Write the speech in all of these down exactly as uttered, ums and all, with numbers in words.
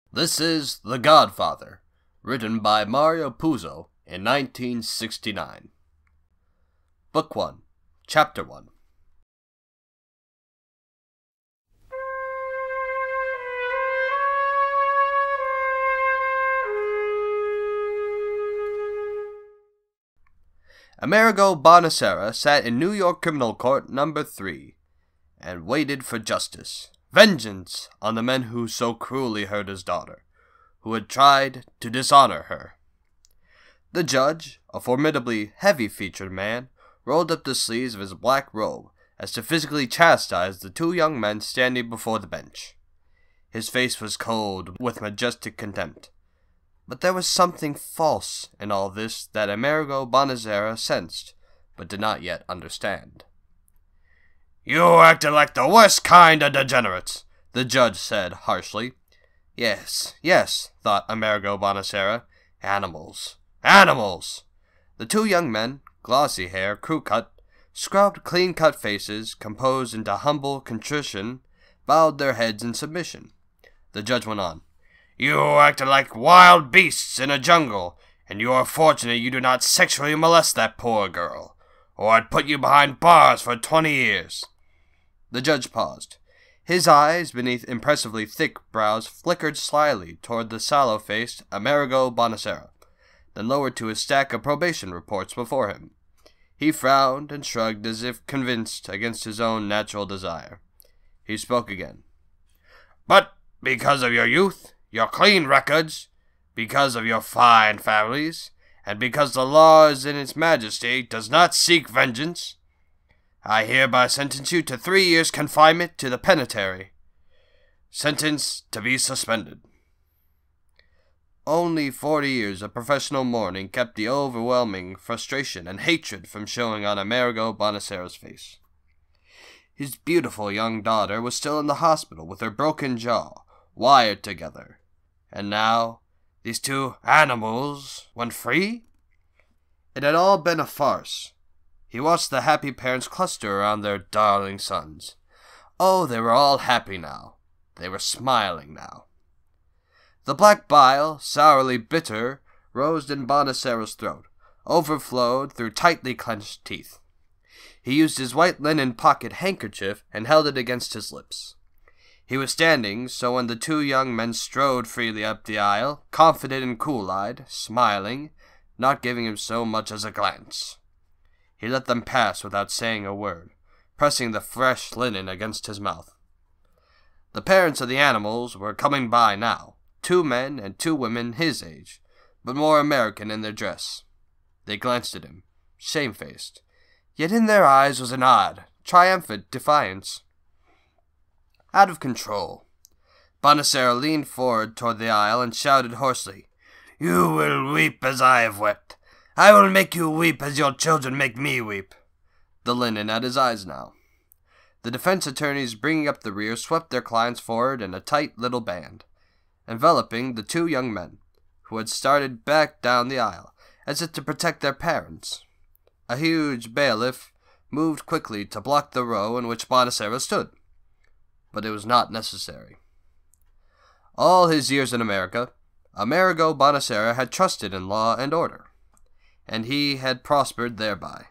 This is The Godfather, written by Amerigo Puzo in nineteen sixty-nine. Book one, Chapter one. Amerigo Bonasera sat in New York Criminal Court number three, and waited for justice, vengeance on the men who so cruelly hurt his daughter, who had tried to dishonor her. The judge, a formidably heavy-featured man, rolled up the sleeves of his black robe as to physically chastise the two young men standing before the bench. His face was cold with majestic contempt. But there was something false in all this that Amerigo Bonasera sensed, but did not yet understand. "You acted like the worst kind of degenerates," the judge said harshly. Yes, yes, thought Amerigo Bonasera. Animals. Animals! The two young men, glossy hair, crew-cut, scrubbed, clean-cut faces, composed into humble contrition, bowed their heads in submission. The judge went on. "You acted like wild beasts in a jungle, and you are fortunate you do not sexually molest that poor girl, or I'd put you behind bars for twenty years. The judge paused. His eyes, beneath impressively thick brows, flickered slyly toward the sallow-faced Amerigo Bonasera, then lowered to his stack of probation reports before him. He frowned and shrugged as if convinced against his own natural desire. He spoke again. "But because of your youth, your clean records, because of your fine families, and because the law is in its majesty does not seek vengeance, I hereby sentence you to three years' confinement to the penitentiary. Sentence to be suspended." Only forty years of professional mourning kept the overwhelming frustration and hatred from showing on Amerigo Bonasera's face. His beautiful young daughter was still in the hospital with her broken jaw, wired together. And now, these two animals went free? It had all been a farce. He watched the happy parents cluster around their darling sons. Oh, they were all happy now. They were smiling now. The black bile, sourly bitter, rose in Bonasera's throat, overflowed through tightly clenched teeth. He used his white linen pocket handkerchief and held it against his lips. He was standing, so when the two young men strode freely up the aisle, confident and cool-eyed, smiling, not giving him so much as a glance, he let them pass without saying a word, pressing the fresh linen against his mouth. The parents of the animals were coming by now, two men and two women his age, but more American in their dress. They glanced at him, shamefaced, yet in their eyes was an odd, triumphant defiance. Out of control, Bonasera leaned forward toward the aisle and shouted hoarsely, "You will weep as I have wept. I will make you weep as your children make me weep." The linen at his eyes now. The defense attorneys bringing up the rear swept their clients forward in a tight little band, enveloping the two young men, who had started back down the aisle, as if to protect their parents. A huge bailiff moved quickly to block the row in which Bonasera stood. But it was not necessary. All his years in America, Amerigo Bonasera had trusted in law and order, and he had prospered thereby.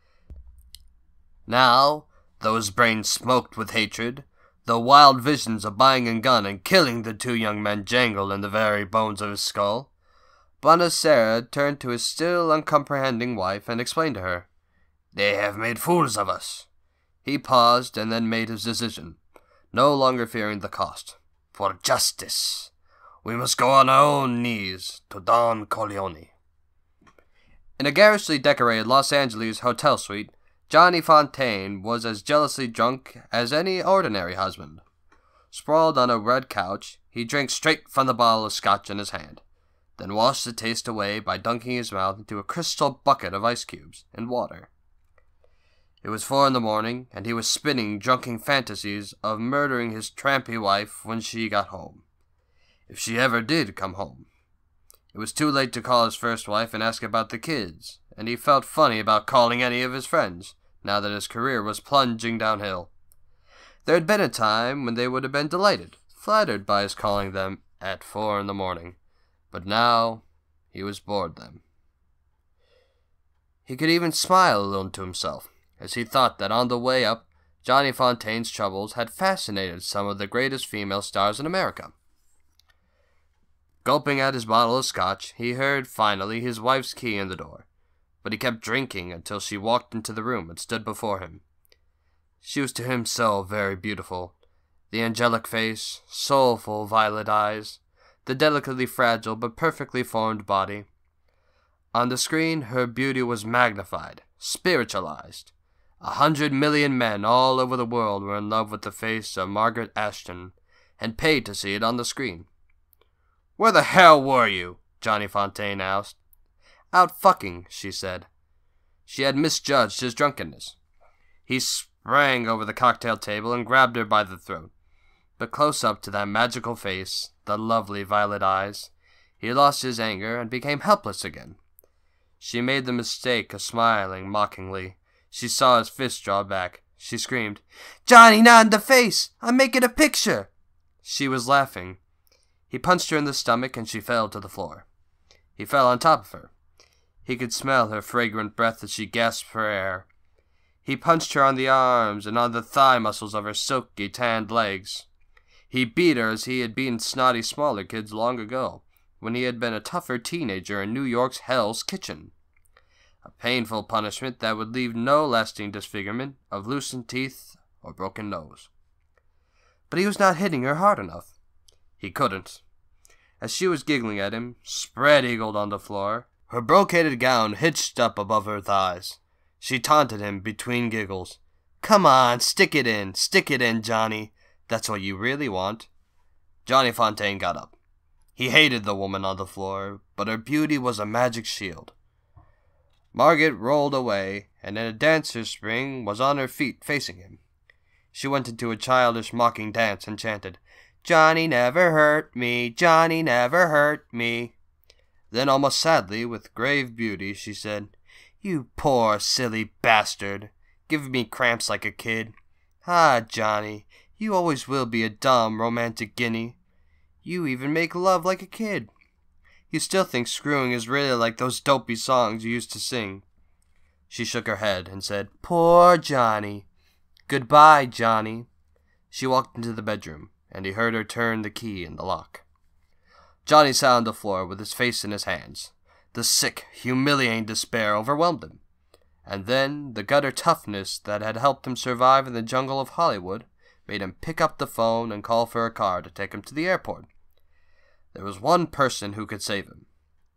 Now, though his brain smoked with hatred, though wild visions of buying a gun and killing the two young men jangled in the very bones of his skull, Bonasera turned to his still uncomprehending wife and explained to her, "They have made fools of us." He paused and then made his decision, no longer fearing the cost. "For justice, we must go on our own knees to Don Corleone." In a garishly decorated Los Angeles hotel suite, Johnny Fontaine was as jealously drunk as any ordinary husband. Sprawled on a red couch, he drank straight from the bottle of scotch in his hand, then washed the taste away by dunking his mouth into a crystal bucket of ice cubes and water. It was four in the morning, and he was spinning drunken fantasies of murdering his trampy wife when she got home. If she ever did come home. It was too late to call his first wife and ask about the kids, and he felt funny about calling any of his friends, now that his career was plunging downhill. There had been a time when they would have been delighted, flattered by his calling them at four in the morning, but now he was bored them. He could even smile a little to himself, as he thought that on the way up, Johnny Fontaine's troubles had fascinated some of the greatest female stars in America. Gulping at his bottle of scotch, he heard, finally, his wife's key in the door, but he kept drinking until she walked into the room and stood before him. She was to him so very beautiful. The angelic face, soulful violet eyes, the delicately fragile but perfectly formed body. On the screen, her beauty was magnified, spiritualized. A hundred million men all over the world were in love with the face of Margaret Ashton, and paid to see it on the screen. "Where the hell were you?" Johnny Fontaine asked. "Out fucking," she said. She had misjudged his drunkenness. He sprang over the cocktail table and grabbed her by the throat. But close up to that magical face, the lovely violet eyes, he lost his anger and became helpless again. She made the mistake of smiling mockingly. She saw his fist draw back. She screamed, "Johnny, not in the face! I'm making a picture!" She was laughing. He punched her in the stomach and she fell to the floor. He fell on top of her. He could smell her fragrant breath as she gasped for air. He punched her on the arms and on the thigh muscles of her silky, tanned legs. He beat her as he had beaten snotty smaller kids long ago, when he had been a tougher teenager in New York's Hell's Kitchen. A painful punishment that would leave no lasting disfigurement of loosened teeth or broken nose. But he was not hitting her hard enough. He couldn't. As she was giggling at him, spread-eagled on the floor, her brocaded gown hitched up above her thighs, she taunted him between giggles. "Come on, stick it in, stick it in, Johnny. That's what you really want." Johnny Fontaine got up. He hated the woman on the floor, but her beauty was a magic shield. Margaret rolled away, and in a dancer's spring was on her feet facing him. She went into a childish mocking dance and chanted, "Johnny never hurt me, Johnny never hurt me." Then almost sadly, with grave beauty, she said, "You poor silly bastard, giving me cramps like a kid. Ah, Johnny, you always will be a dumb, romantic guinea. You even make love like a kid. You still think screwing is really like those dopey songs you used to sing." She shook her head and said, "Poor Johnny. Goodbye, Johnny." She walked into the bedroom, and he heard her turn the key in the lock. Johnny sat on the floor with his face in his hands. The sick, humiliating despair overwhelmed him. And then the gutter toughness that had helped him survive in the jungle of Hollywood made him pick up the phone and call for a car to take him to the airport. There was one person who could save him.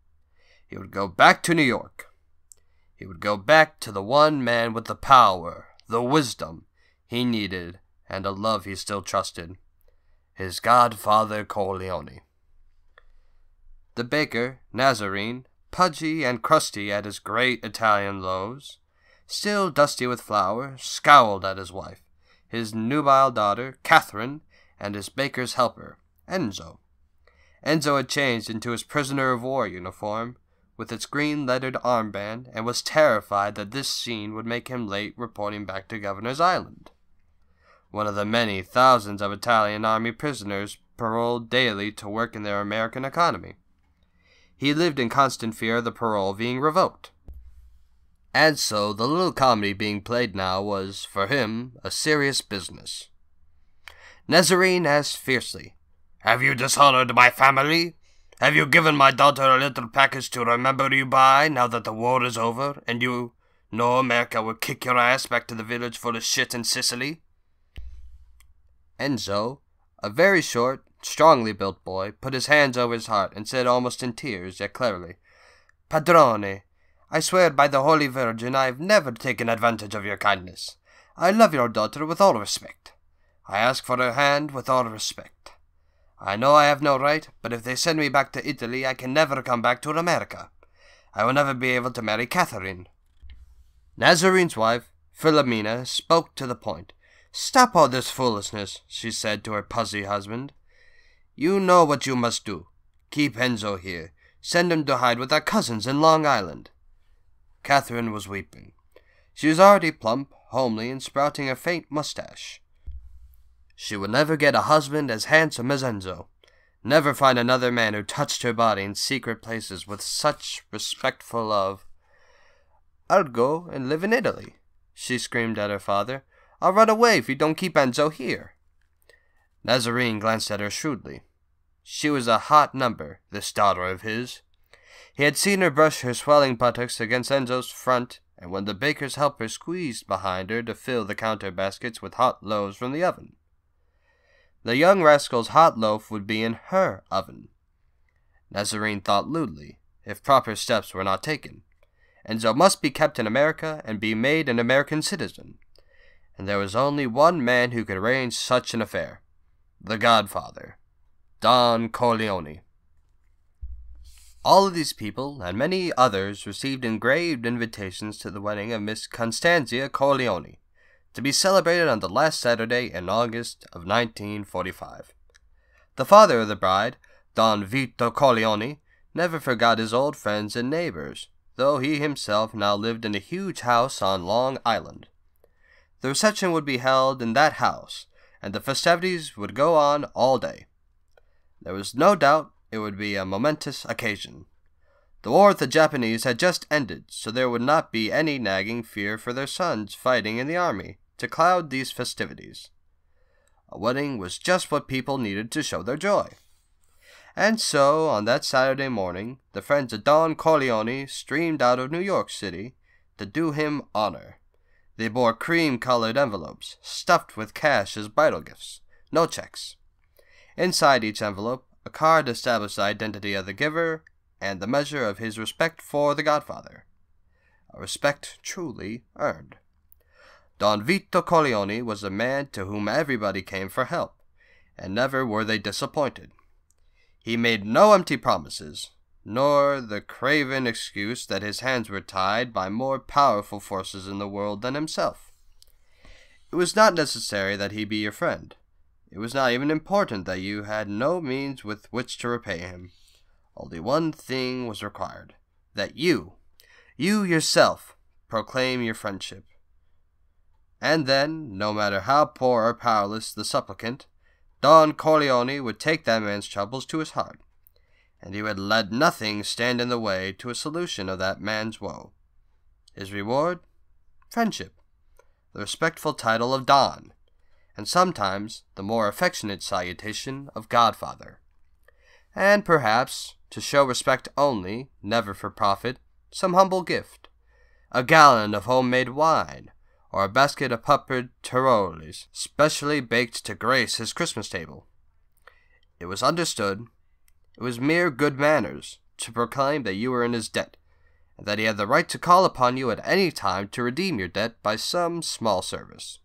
He would go back to New York. He would go back to the one man with the power, the wisdom he needed, and a love he still trusted. His Godfather Corleone. The baker, Nazorine, pudgy and crusty at his great Italian loaves, still dusty with flour, scowled at his wife, his nubile daughter, Catherine, and his baker's helper, Enzo. Enzo had changed into his prisoner of war uniform, with its green-lettered armband, and was terrified that this scene would make him late reporting back to Governor's Island, one of the many thousands of Italian army prisoners paroled daily to work in their American economy. He lived in constant fear of the parole being revoked. And so the little comedy being played now was, for him, a serious business. Nazorine asked fiercely, "Have you dishonored my family? Have you given my daughter a little package to remember you by, now that the war is over, and you know America will kick your ass back to the village full of shit in Sicily?" Enzo, a very short, strongly built boy, put his hands over his heart and said almost in tears, yet clearly, "Padrone, I swear by the Holy Virgin I have never taken advantage of your kindness. I love your daughter with all respect. I ask for her hand with all respect. I know I have no right, but if they send me back to Italy, I can never come back to America. I will never be able to marry Catherine." Nazorine's wife, Philomena, spoke to the point. "Stop all this foolishness," she said to her pussy husband. "You know what you must do. Keep Enzo here. Send him to hide with our cousins in Long Island." Catherine was weeping. She was already plump, homely, and sprouting a faint mustache. She would never get a husband as handsome as Enzo. never find another man who touched her body in secret places with such respectful love. "I'll go and live in Italy," she screamed at her father. "I'll run away if you don't keep Enzo here." Nazorine glanced at her shrewdly. She was a hot number, this daughter of his. He had seen her brush her swelling buttocks against Enzo's front, and when the baker's helper squeezed behind her to fill the counter baskets with hot loaves from the oven. The young rascal's hot loaf would be in her oven. Nazorine thought lewdly, if proper steps were not taken. Enzo must be kept in America and be made an American citizen. And there was only one man who could arrange such an affair. The Godfather, Don Corleone. All of these people, and many others, received engraved invitations to the wedding of Miss Constanza Corleone, to be celebrated on the last Saturday in August of nineteen forty-five. The father of the bride, Don Vito Corleone, never forgot his old friends and neighbors, though he himself now lived in a huge house on Long Island. The reception would be held in that house, and the festivities would go on all day. There was no doubt it would be a momentous occasion. The war with the Japanese had just ended, so there would not be any nagging fear for their sons fighting in the army to cloud these festivities. A wedding was just what people needed to show their joy. And so, on that Saturday morning, the friends of Don Corleone streamed out of New York City to do him honor. They bore cream-colored envelopes, stuffed with cash as bridal gifts, no checks. Inside each envelope, a card established the identity of the giver and the measure of his respect for the Godfather. A respect truly earned. Don Vito Corleone was a man to whom everybody came for help, and never were they disappointed. He made no empty promises, nor the craven excuse that his hands were tied by more powerful forces in the world than himself. It was not necessary that he be your friend. It was not even important that you had no means with which to repay him. Only one thing was required, that you, you yourself, proclaim your friendship. And then, no matter how poor or powerless the supplicant, Don Corleone would take that man's troubles to his heart, and he would let nothing stand in the way to a solution of that man's woe. His reward? Friendship, the respectful title of Don, and sometimes the more affectionate salutation of Godfather. And perhaps, to show respect only, never for profit, some humble gift, a gallon of homemade wine, or a basket of peppered trilogies, specially baked to grace his Christmas table. It was understood, it was mere good manners, to proclaim that you were in his debt, and that he had the right to call upon you at any time to redeem your debt by some small service.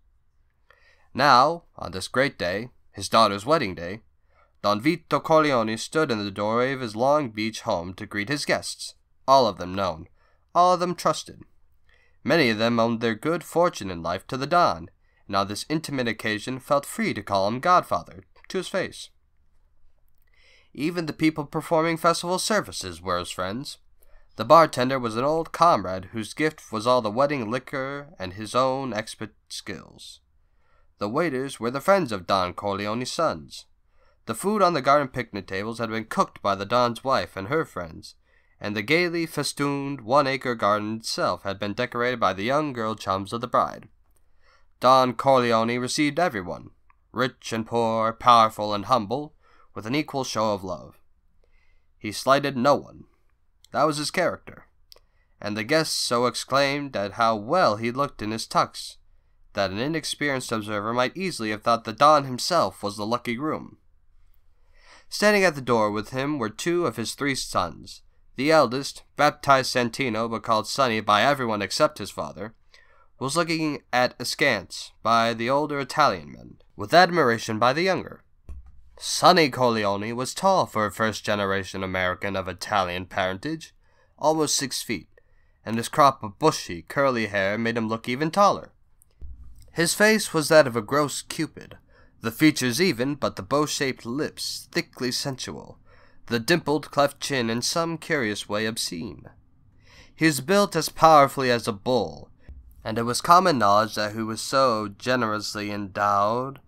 Now, on this great day, his daughter's wedding day, Don Vito Corleone stood in the doorway of his Long Beach home to greet his guests, all of them known, all of them trusted. Many of them owed their good fortune in life to the Don, and on this intimate occasion felt free to call him Godfather, to his face. Even the people performing festival services were his friends. The bartender was an old comrade whose gift was all the wedding liquor and his own expert skills. The waiters were the friends of Don Corleone's sons. The food on the garden picnic tables had been cooked by the Don's wife and her friends, and the gaily festooned one-acre garden itself had been decorated by the young girl chums of the bride. Don Corleone received everyone, rich and poor, powerful and humble, with an equal show of love. He slighted no one. That was his character, and the guests so exclaimed at how well he looked in his tux, that an inexperienced observer might easily have thought the Don himself was the lucky groom. Standing at the door with him were two of his three sons. The eldest, baptized Santino but called Sonny by everyone except his father, was looking at askance by the older Italian men, with admiration by the younger. Sonny Corleone was tall for a first-generation American of Italian parentage, almost six feet, and his crop of bushy, curly hair made him look even taller. His face was that of a gross Cupid, the features even, but the bow-shaped lips thickly sensual, the dimpled cleft chin in some curious way obscene. He was built as powerfully as a bull, and it was common knowledge that he was so generously endowed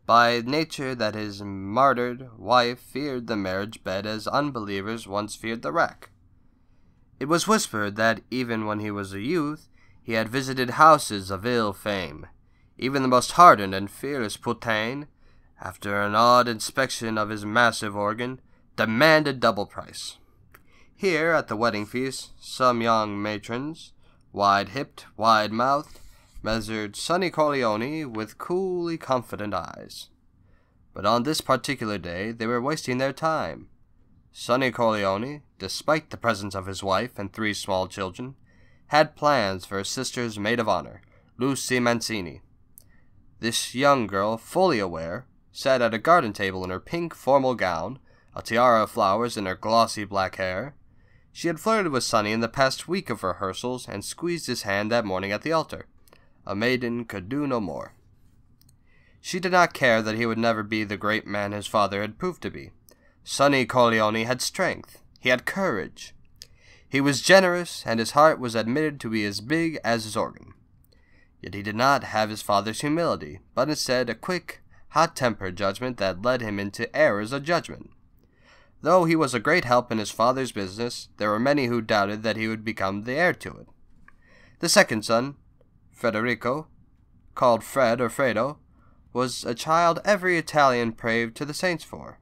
by nature that his martyred wife feared the marriage bed as unbelievers once feared the rack. It was whispered that even when he was a youth, he had visited houses of ill fame. Even the most hardened and fearless Putain, after an odd inspection of his massive organ, demanded double price. Here, at the wedding feast, some young matrons, wide-hipped, wide-mouthed, measured Sonny Corleone with coolly confident eyes. But on this particular day they were wasting their time. Sonny Corleone, despite the presence of his wife and three small children, had plans for his sister's maid of honor, Lucy Mancini. This young girl, fully aware, sat at a garden table in her pink formal gown, a tiara of flowers in her glossy black hair. She had flirted with Sonny in the past week of rehearsals and squeezed his hand that morning at the altar. A maiden could do no more. She did not care that he would never be the great man his father had proved to be. Sonny Corleone had strength. He had courage. He was generous, and his heart was admitted to be as big as his organ. Yet he did not have his father's humility, but instead a quick, hot-tempered judgment that led him into errors of judgment. Though he was a great help in his father's business, there were many who doubted that he would become the heir to it. The second son, Federico, called Fred or Fredo, was a child every Italian prayed to the saints for.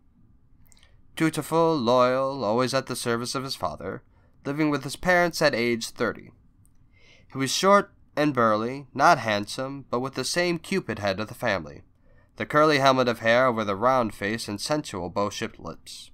Dutiful, loyal, always at the service of his father, living with his parents at age thirty. He was short and burly, not handsome, but with the same Cupid head of the family, the curly helmet of hair over the round face and sensual bow-shaped lips.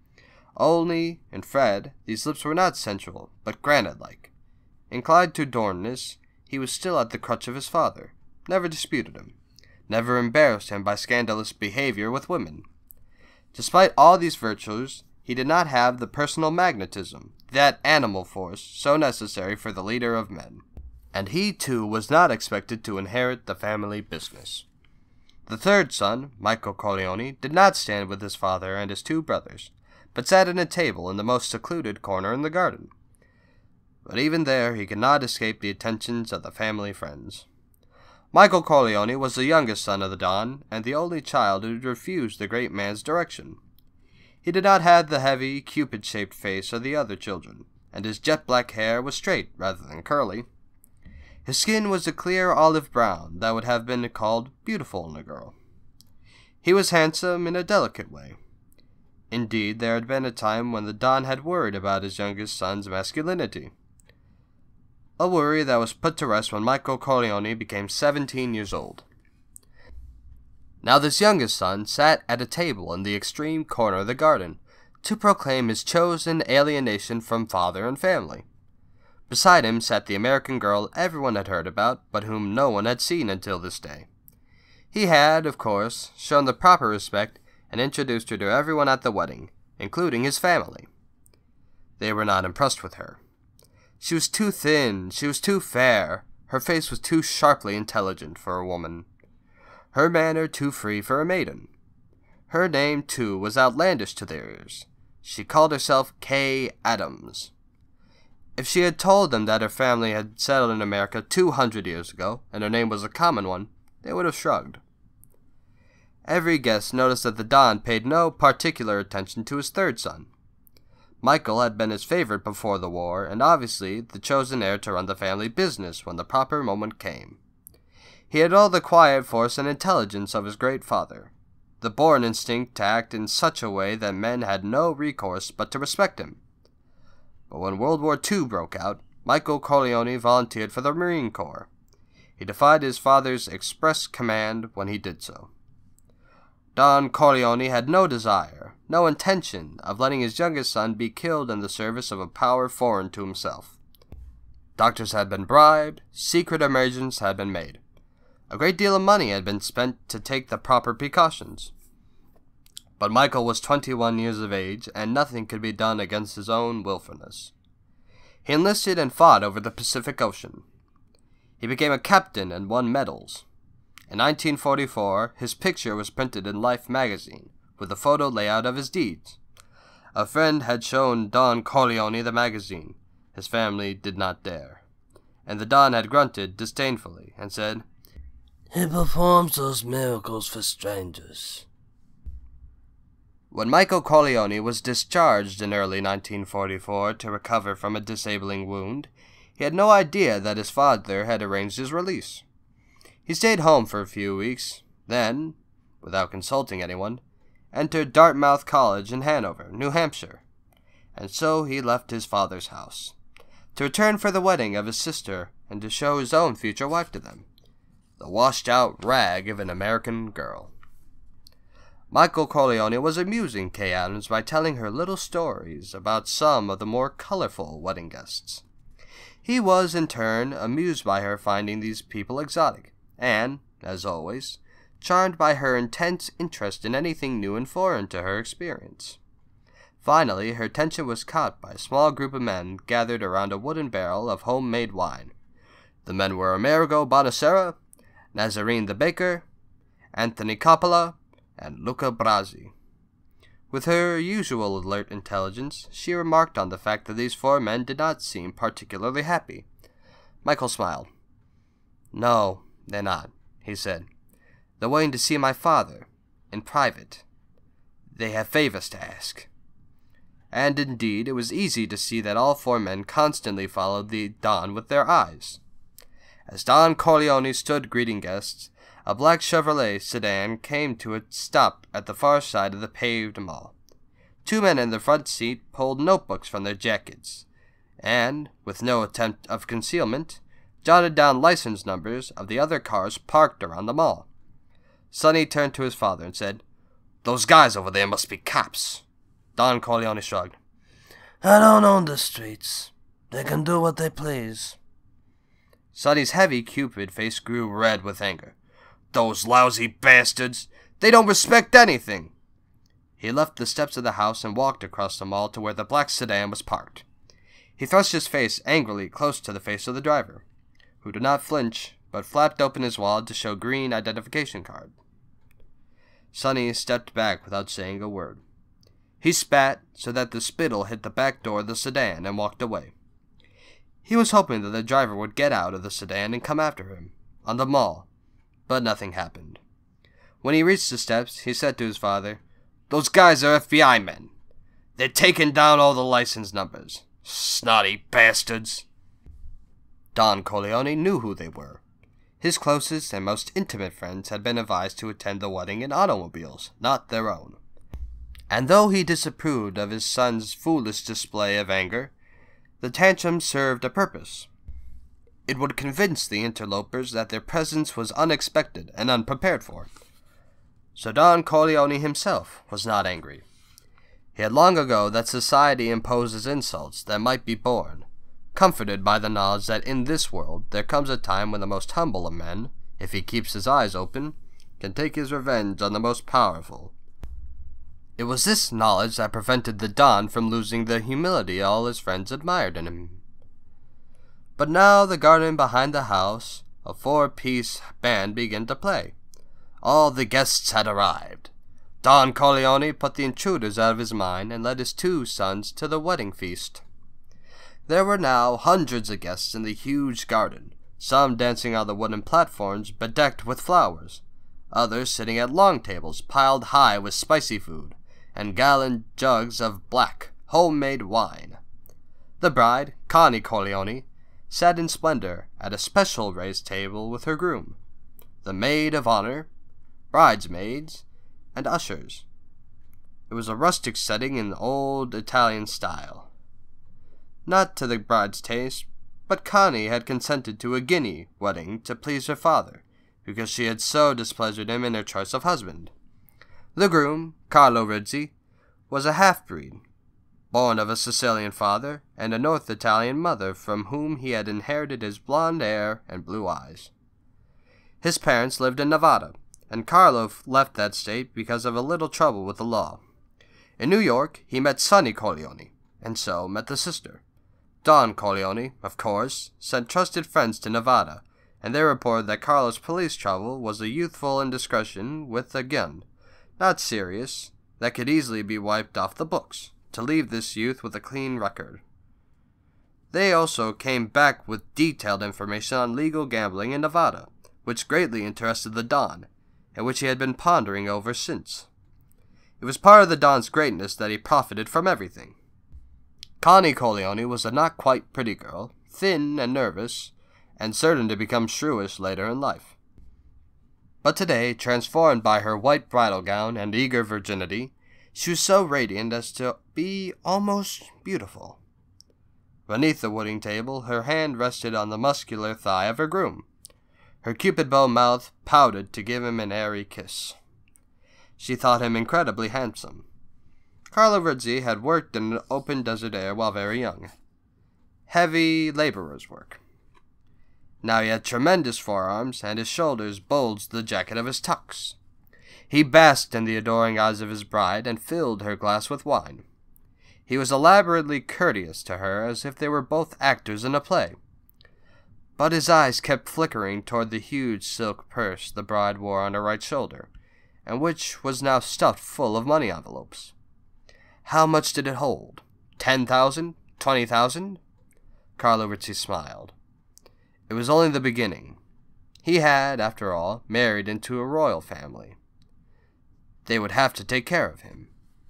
Only, in Fred, these lips were not sensual, but granite-like. Inclined to dornness, he was still at the crutch of his father, never disputed him, never embarrassed him by scandalous behavior with women. Despite all these virtues, he did not have the personal magnetism, that animal force so necessary for the leader of men. And he, too, was not expected to inherit the family business. The third son, Michael Corleone, did not stand with his father and his two brothers, but sat at a table in the most secluded corner in the garden. But even there he could not escape the attentions of the family friends. Michael Corleone was the youngest son of the Don, and the only child who refused the great man's direction. He did not have the heavy, Cupid-shaped face of the other children, and his jet-black hair was straight rather than curly. His skin was a clear olive brown that would have been called beautiful in a girl. He was handsome in a delicate way. Indeed, there had been a time when the Don had worried about his youngest son's masculinity. A worry that was put to rest when Michael Corleone became seventeen years old. Now this youngest son sat at a table in the extreme corner of the garden to proclaim his chosen alienation from father and family. Beside him sat the American girl everyone had heard about, but whom no one had seen until this day. He had, of course, shown the proper respect and introduced her to everyone at the wedding, including his family. They were not impressed with her. She was too thin, she was too fair, her face was too sharply intelligent for a woman, her manner too free for a maiden. Her name, too, was outlandish to their ears. She called herself Kay Adams. If she had told them that her family had settled in America two hundred years ago, and her name was a common one, they would have shrugged. Every guest noticed that the Don paid no particular attention to his third son. Michael had been his favorite before the war, and obviously the chosen heir to run the family business when the proper moment came. He had all the quiet force and intelligence of his great father, the born instinct to act in such a way that men had no recourse but to respect him. But when World War Two broke out, Michael Corleone volunteered for the Marine Corps. He defied his father's express command when he did so. Don Corleone had no desire, no intention of letting his youngest son be killed in the service of a power foreign to himself. Doctors had been bribed, secret arrangements had been made. A great deal of money had been spent to take the proper precautions. But Michael was twenty-one years of age, and nothing could be done against his own willfulness. He enlisted and fought over the Pacific Ocean. He became a captain and won medals. In nineteen forty-four, his picture was printed in Life magazine, with a photo layout of his deeds. A friend had shown Don Corleone the magazine. His family did not dare. And the Don had grunted disdainfully and said, He performs those miracles for strangers. When Michael Corleone was discharged in early nineteen forty-four to recover from a disabling wound, he had no idea that his father had arranged his release. He stayed home for a few weeks, then, without consulting anyone, entered Dartmouth College in Hanover, New Hampshire, and so he left his father's house, to return for the wedding of his sister and to show his own future wife to them, the washed-out rag of an American girl. Michael Corleone was amusing Kay Adams by telling her little stories about some of the more colorful wedding guests. He was, in turn, amused by her finding these people exotic, and, as always, charmed by her intense interest in anything new and foreign to her experience. Finally, her attention was caught by a small group of men gathered around a wooden barrel of homemade wine. The men were Amerigo Bonasera, Nazorine the baker, Anthony Coppola, and Luca Brasi. With her usual alert intelligence, she remarked on the fact that these four men did not seem particularly happy. Michael smiled. "No, they're not," he said. "They're waiting to see my father, in private. They have favors to ask." And indeed, it was easy to see that all four men constantly followed the Don with their eyes. As Don Corleone stood greeting guests, a black Chevrolet sedan came to a stop at the far side of the paved mall. Two men in the front seat pulled notebooks from their jackets, and, with no attempt of concealment, jotted down license numbers of the other cars parked around the mall. Sonny turned to his father and said, "Those guys over there must be cops." Don Corleone shrugged. "I don't own the streets. They can do what they please." Sonny's heavy Cupid face grew red with anger. "Those lousy bastards! They don't respect anything!" He left the steps of the house and walked across the mall to where the black sedan was parked. He thrust his face angrily close to the face of the driver, who did not flinch, but flapped open his wallet to show green identification card. Sonny stepped back without saying a word. He spat so that the spittle hit the back door of the sedan and walked away. He was hoping that the driver would get out of the sedan and come after him, on the mall, but nothing happened. When he reached the steps, he said to his father, "Those guys are F B I men. They're taking down all the license numbers. Snotty bastards." Don Corleone knew who they were. His closest and most intimate friends had been advised to attend the wedding in automobiles, not their own. And though he disapproved of his son's foolish display of anger, the tantrum served a purpose. It would convince the interlopers that their presence was unexpected and unprepared for. So Don Corleone himself was not angry. He had long ago that society imposes insults that might be borne, comforted by the knowledge that in this world there comes a time when the most humble of men, if he keeps his eyes open, can take his revenge on the most powerful. It was this knowledge that prevented the Don from losing the humility all his friends admired in him. But now the garden behind the house, a four-piece band began to play. All the guests had arrived. Don Corleone put the intruders out of his mind and led his two sons to the wedding feast. There were now hundreds of guests in the huge garden, some dancing on the wooden platforms bedecked with flowers, others sitting at long tables piled high with spicy food, and gallon jugs of black, homemade wine. The bride, Connie Corleone, sat in splendor at a special raised table with her groom, the maid of honor, bridesmaids, and ushers. It was a rustic setting in old Italian style. Not to the bride's taste, but Connie had consented to a guinea wedding to please her father, because she had so displeasured him in her choice of husband. The groom, Carlo Rizzi, was a half-breed, born of a Sicilian father and a North Italian mother from whom he had inherited his blonde hair and blue eyes. His parents lived in Nevada, and Carlo left that state because of a little trouble with the law. In New York, he met Sonny Corleone, and so met the sister. Don Corleone, of course, sent trusted friends to Nevada, and they reported that Carlo's police trouble was a youthful indiscretion with a gun, not serious, that could easily be wiped off the books, to leave this youth with a clean record. They also came back with detailed information on legal gambling in Nevada, which greatly interested the Don, and which he had been pondering over since. It was part of the Don's greatness that he profited from everything. Connie Corleone was a not quite pretty girl, thin and nervous, and certain to become shrewish later in life. But today, transformed by her white bridal gown and eager virginity, she was so radiant as to be almost beautiful. Beneath the wedding table, her hand rested on the muscular thigh of her groom. Her cupid bow mouth pouted to give him an airy kiss. She thought him incredibly handsome. Carlo Rizzi had worked in an open desert air while very young. Heavy laborer's work. Now he had tremendous forearms, and his shoulders bulged the jacket of his tux. He basked in the adoring eyes of his bride, and filled her glass with wine. He was elaborately courteous to her, as if they were both actors in a play. But his eyes kept flickering toward the huge silk purse the bride wore on her right shoulder, and which was now stuffed full of money envelopes. How much did it hold? Ten thousand? Twenty thousand? Carlo Rizzi smiled. It was only the beginning. He had, after all, married into a royal family. They would have to take care of him.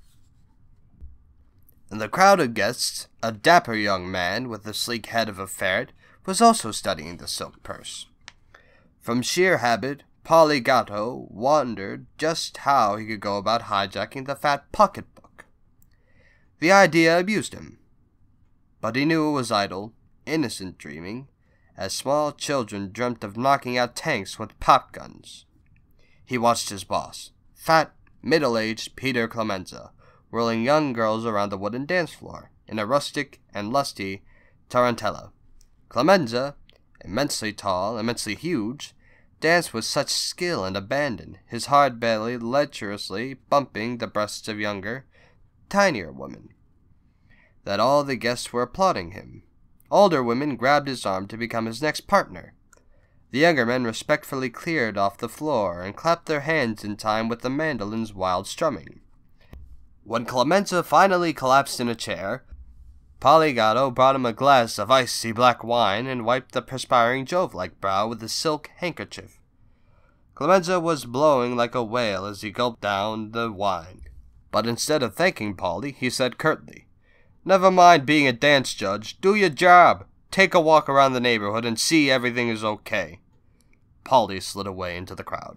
In the crowd of guests, a dapper young man with the sleek head of a ferret was also studying the silk purse. From sheer habit, Polygato wondered just how he could go about hijacking the fat pocketbook. The idea amused him, but he knew it was idle, innocent dreaming, as small children dreamt of knocking out tanks with pop guns. He watched his boss, fat, middle-aged Peter Clemenza, whirling young girls around the wooden dance floor in a rustic and lusty tarantella. Clemenza, immensely tall, immensely huge, danced with such skill and abandon, his hard belly lecherously bumping the breasts of younger, tinier women, that all the guests were applauding him. Older women grabbed his arm to become his next partner. The younger men respectfully cleared off the floor and clapped their hands in time with the mandolin's wild strumming. When Clemenza finally collapsed in a chair, Polygato brought him a glass of icy black wine and wiped the perspiring Jove-like brow with a silk handkerchief. Clemenza was blowing like a whale as he gulped down the wine, but instead of thanking Polly, he said curtly, "Never mind being a dance judge. Do your job. Take a walk around the neighborhood and see everything is okay." Polly slid away into the crowd.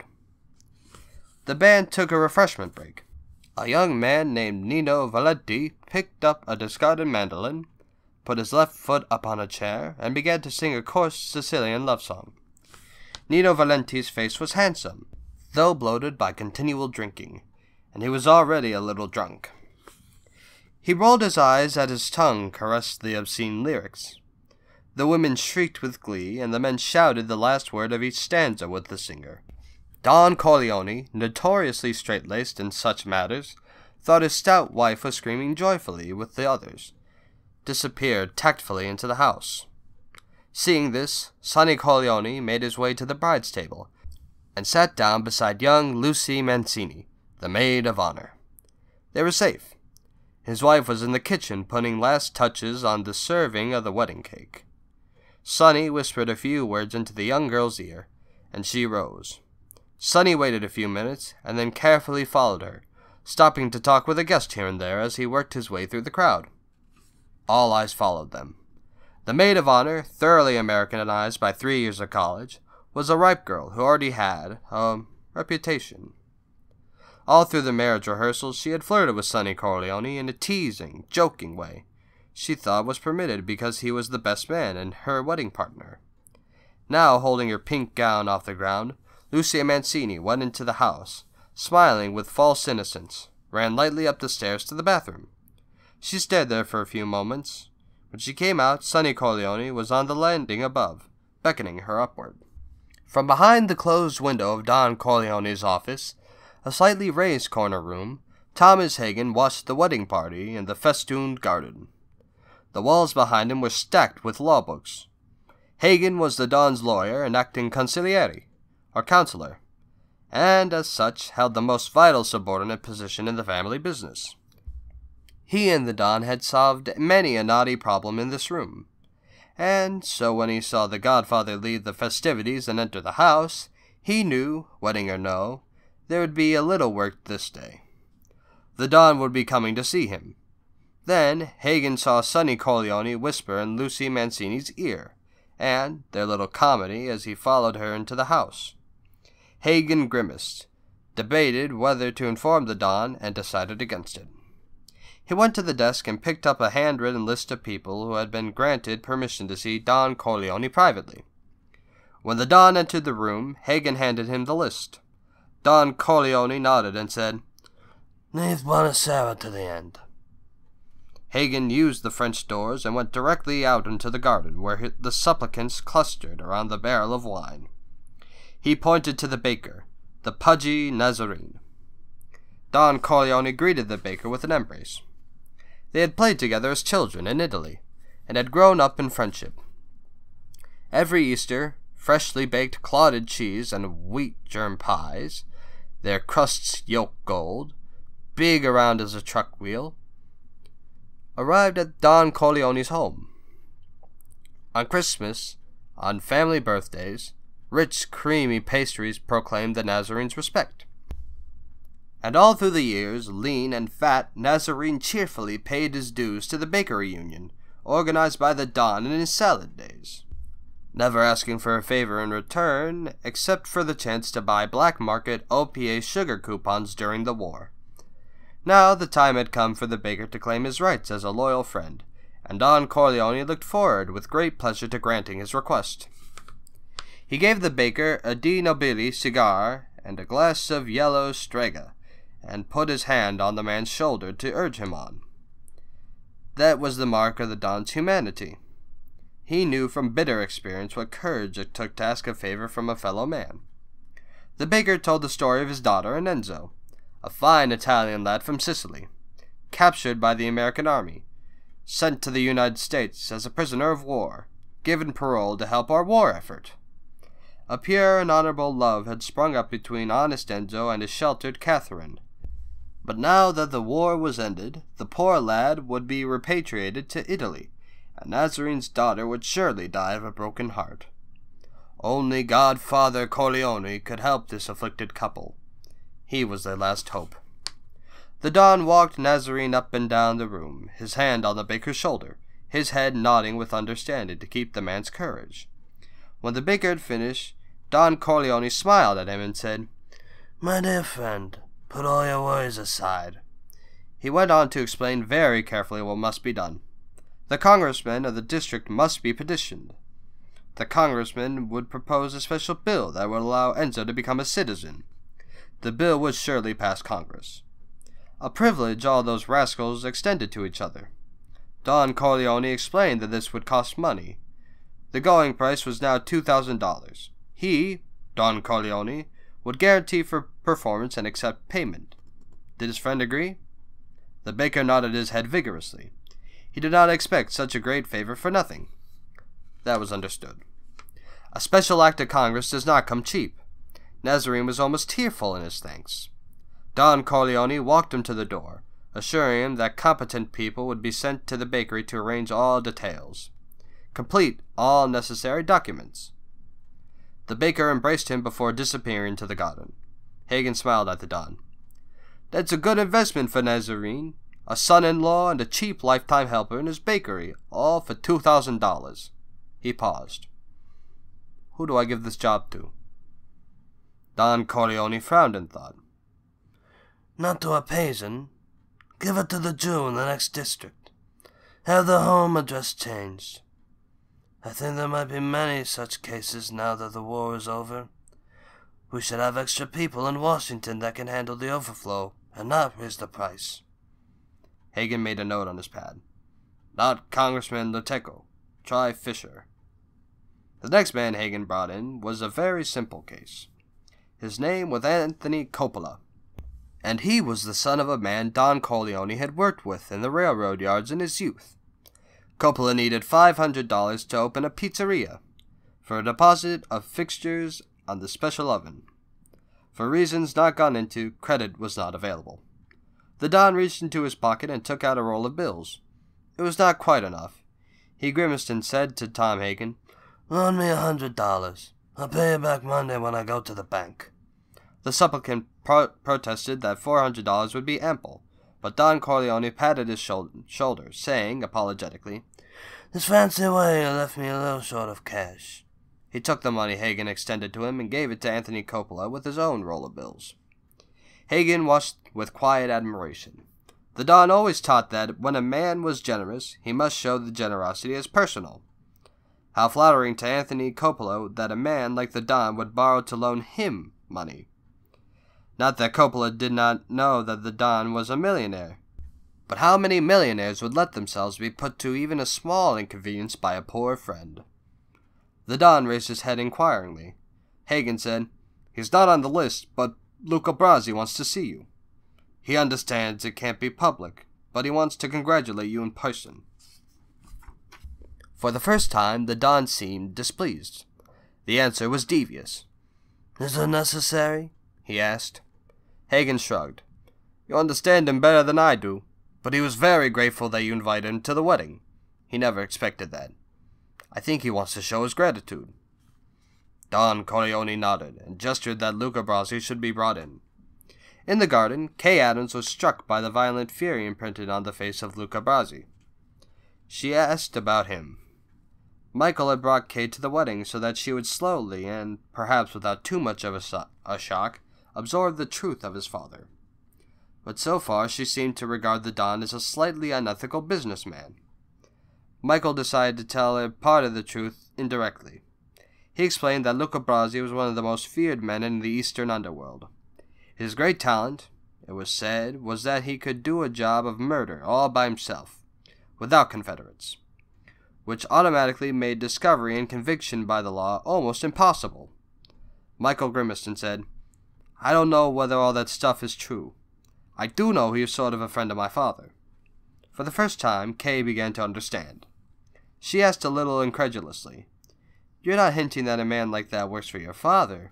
The band took a refreshment break. A young man named Nino Valenti picked up a discarded mandolin, put his left foot up on a chair, and began to sing a coarse Sicilian love song. Nino Valenti's face was handsome, though bloated by continual drinking, and he was already a little drunk. He rolled his eyes as his tongue caressed the obscene lyrics. The women shrieked with glee, and the men shouted the last word of each stanza with the singer. Don Corleone, notoriously straight-laced in such matters, thought his stout wife was screaming joyfully with the others, disappeared tactfully into the house. Seeing this, Sonny Corleone made his way to the bride's table, and sat down beside young Lucy Mancini, the maid of honor. They were safe. His wife was in the kitchen putting last touches on the serving of the wedding cake. Sonny whispered a few words into the young girl's ear, and she rose. Sonny waited a few minutes, and then carefully followed her, stopping to talk with a guest here and there as he worked his way through the crowd. All eyes followed them. The maid of honor, thoroughly Americanized by three years of college, was a ripe girl who already had a reputation. All through the marriage rehearsals she had flirted with Sonny Corleone in a teasing, joking way she thought was permitted because he was the best man and her wedding partner. Now, holding her pink gown off the ground, Lucia Mancini went into the house, smiling with false innocence, ran lightly up the stairs to the bathroom. She stayed there for a few moments. When she came out, Sonny Corleone was on the landing above, beckoning her upward. From behind the closed window of Don Corleone's office, a slightly raised corner room, Thomas Hagen watched the wedding party in the festooned garden. The walls behind him were stacked with law books. Hagen was the Don's lawyer and acting consigliere, or counselor, and as such held the most vital subordinate position in the family business. He and the Don had solved many a knotty problem in this room, and so when he saw the Godfather leave the festivities and enter the house, he knew, wedding or no, there would be a little work this day. The Don would be coming to see him. Then Hagen saw Sonny Corleone whisper in Lucy Mancini's ear, and their little comedy as he followed her into the house. Hagen grimaced, debated whether to inform the Don, and decided against it. He went to the desk and picked up a handwritten list of people who had been granted permission to see Don Corleone privately. When the Don entered the room, Hagen handed him the list. Don Corleone nodded and said, "Leave Bonasera to the end." Hagen used the French doors and went directly out into the garden, where the supplicants clustered around the barrel of wine. He pointed to the baker, the pudgy Nazorine. Don Corleone greeted the baker with an embrace. They had played together as children in Italy, and had grown up in friendship. Every Easter, freshly baked clotted cheese and wheat germ pies, their crusts yolk gold, big around as a truck wheel, arrived at Don Corleone's home. On Christmas, on family birthdays, rich, creamy pastries proclaimed the Nazorine's respect. And all through the years, lean and fat, Nazorine cheerfully paid his dues to the bakery union, organized by the Don in his salad days, never asking for a favor in return, except for the chance to buy black market O P A sugar coupons during the war. Now the time had come for the baker to claim his rights as a loyal friend, and Don Corleone looked forward with great pleasure to granting his request. He gave the baker a Di Nobili cigar and a glass of yellow strega, and put his hand on the man's shoulder to urge him on. That was the mark of the Don's humanity. He knew from bitter experience what courage it took to ask a favor from a fellow man. The baker told the story of his daughter and Enzo, a fine Italian lad from Sicily, captured by the American army, sent to the United States as a prisoner of war, given parole to help our war effort. A pure and honorable love had sprung up between honest Enzo and his sheltered Catherine. But now that the war was ended, the poor lad would be repatriated to Italy, and Nazorine's daughter would surely die of a broken heart. Only Godfather Corleone could help this afflicted couple. He was their last hope. The Don walked Nazorine up and down the room, his hand on the baker's shoulder, his head nodding with understanding to keep the man's courage. When the baker had finished, Don Corleone smiled at him and said, "My dear friend, put all your worries aside." He went on to explain very carefully what must be done. The congressman of the district must be petitioned. The congressman would propose a special bill that would allow Enzo to become a citizen. The bill would surely pass Congress. A privilege all those rascals extended to each other. Don Corleone explained that this would cost money. The going price was now two thousand dollars. He, Don Corleone, would guarantee for performance and accept payment. Did his friend agree? The baker nodded his head vigorously. He did not expect such a great favor for nothing. That was understood. A special act of Congress does not come cheap. Nazorine was almost tearful in his thanks. Don Corleone walked him to the door, assuring him that competent people would be sent to the bakery to arrange all details, complete all necessary documents. The baker embraced him before disappearing into the garden. Hagen smiled at the Don. "That's a good investment for Nazorine. A son-in-law and a cheap lifetime helper in his bakery, all for two thousand dollars. He paused. "Who do I give this job to?" Don Corleone frowned in thought. "Not to a Paysan. Give it to the Jew in the next district. Have the home address changed. I think there might be many such cases now that the war is over. We should have extra people in Washington that can handle the overflow and not raise the price." Hagen made a note on his pad. "Not Congressman Luteco. Try Fisher." The next man Hagen brought in was a very simple case. His name was Anthony Coppola, and he was the son of a man Don Corleone had worked with in the railroad yards in his youth. Coppola needed five hundred dollars to open a pizzeria, for a deposit of fixtures on the special oven. For reasons not gone into, credit was not available. The Don reached into his pocket and took out a roll of bills. It was not quite enough. He grimaced and said to Tom Hagen, "Loan me a hundred dollars. I'll pay you back Monday when I go to the bank." The supplicant pro- protested that four hundred dollars would be ample, but Don Corleone patted his shou- shoulder, saying apologetically, "This fancy way you left me a little short of cash." He took the money Hagen extended to him and gave it to Anthony Coppola with his own roll of bills. Hagen watched with quiet admiration. The Don always taught that when a man was generous, he must show the generosity as personal. How flattering to Anthony Coppola that a man like the Don would borrow to loan him money. Not that Coppola did not know that the Don was a millionaire, but how many millionaires would let themselves be put to even a small inconvenience by a poor friend? The Don raised his head inquiringly. Hagen said, "He's not on the list, but Luca Brasi wants to see you. He understands it can't be public, but he wants to congratulate you in person." For the first time, the Don seemed displeased. The answer was devious. "Is it necessary?" he asked. Hagen shrugged. "You understand him better than I do, but he was very grateful that you invited him to the wedding. He never expected that. I think he wants to show his gratitude." Don Corleone nodded and gestured that Luca Brasi should be brought in. In the garden, Kay Adams was struck by the violent fury imprinted on the face of Luca Brasi. She asked about him. Michael had brought Kay to the wedding so that she would slowly, and perhaps without too much of a, so- a shock, absorb the truth of his father. But so far she seemed to regard the Don as a slightly unethical businessman. Michael decided to tell her part of the truth indirectly. He explained that Luca Brasi was one of the most feared men in the Eastern underworld. His great talent, it was said, was that he could do a job of murder all by himself, without confederates, which automatically made discovery and conviction by the law almost impossible. Michael grimaced and said, "I don't know whether all that stuff is true. I do know he is sort of a friend of my father." For the first time, Kay began to understand. She asked a little incredulously, "You're not hinting that a man like that works for your father?"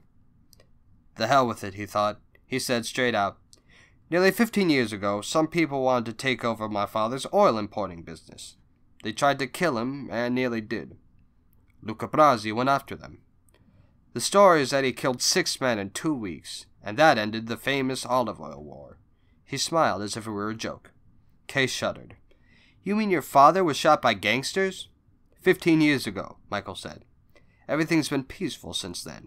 The hell with it, he thought. He said straight out, "Nearly fifteen years ago, some people wanted to take over my father's oil importing business. They tried to kill him, and nearly did. Luca Brasi went after them. The story is that he killed six men in two weeks, and that ended the famous olive oil war." He smiled as if it were a joke. Kay shuddered. "You mean your father was shot by gangsters?" Fifteen years ago," Michael said. "Everything's been peaceful since then."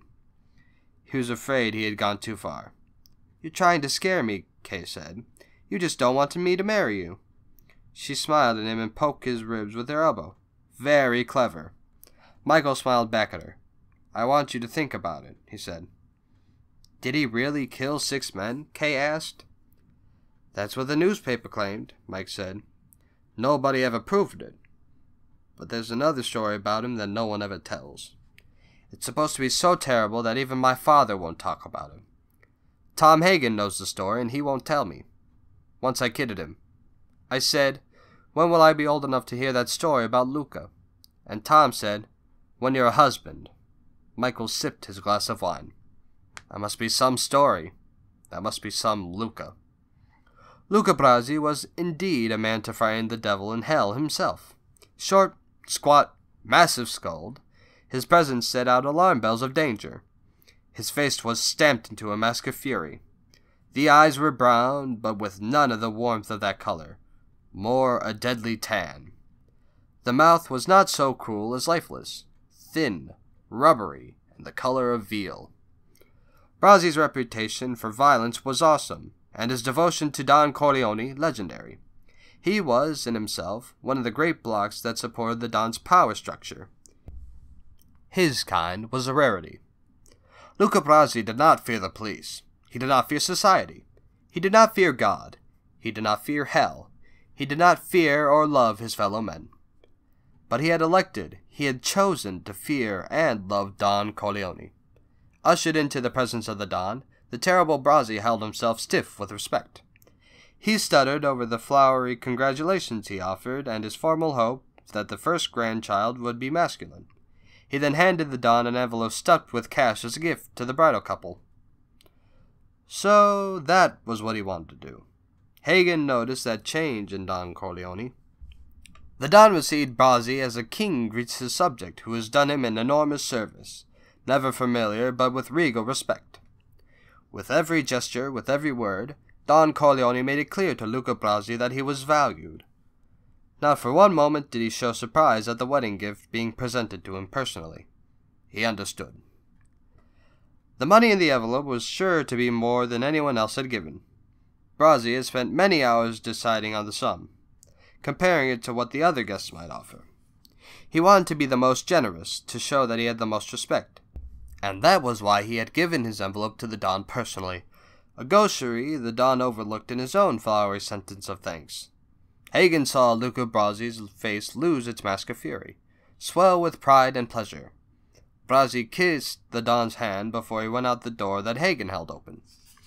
He was afraid he had gone too far. "You're trying to scare me," Kay said. "You just don't want me to marry you." She smiled at him and poked his ribs with her elbow. "Very clever." Michael smiled back at her. "I want you to think about it," he said. "Did he really kill six men?" Kay asked. "That's what the newspaper claimed," Mike said. "Nobody ever proved it. But there's another story about him that no one ever tells. It's supposed to be so terrible that even my father won't talk about it. Tom Hagen knows the story, and he won't tell me. Once I kidded him. I said, 'When will I be old enough to hear that story about Luca?' And Tom said, 'When you're a husband.'" Michael sipped his glass of wine. "That must be some story. That must be some Luca." Luca Brasi was indeed a man to frighten the devil in hell himself. Short, squat, massive skulled, his presence set out alarm bells of danger. His face was stamped into a mask of fury. The eyes were brown, but with none of the warmth of that color, more a deadly tan. The mouth was not so cruel as lifeless, thin, rubbery, and the color of veal. Brasi's reputation for violence was awesome, and his devotion to Don Corleone legendary. He was, in himself, one of the great blocks that supported the Don's power structure. His kind was a rarity. Luca Brasi did not fear the police. He did not fear society. He did not fear God. He did not fear hell. He did not fear or love his fellow men. But he had elected, he had chosen to fear and love Don Corleone. Ushered into the presence of the Don, the terrible Brasi held himself stiff with respect. He stuttered over the flowery congratulations he offered and his formal hope that the first grandchild would be masculine. He then handed the Don an envelope stuffed with cash as a gift to the bridal couple. So that was what he wanted to do. Hagen noticed that change in Don Corleone. The Don received Brasi as a king greets his subject who has done him an enormous service, never familiar but with regal respect. With every gesture, with every word, Don Corleone made it clear to Luca Brasi that he was valued. Not for one moment did he show surprise at the wedding gift being presented to him personally. He understood. The money in the envelope was sure to be more than anyone else had given. Brasi had spent many hours deciding on the sum, comparing it to what the other guests might offer. He wanted to be the most generous, to show that he had the most respect, and that was why he had given his envelope to the Don personally, a gaucherie the Don overlooked in his own flowery sentence of thanks. Hagen saw Luca Brasi's face lose its mask of fury, swell with pride and pleasure. Brasi kissed the Don's hand before he went out the door that Hagen held open.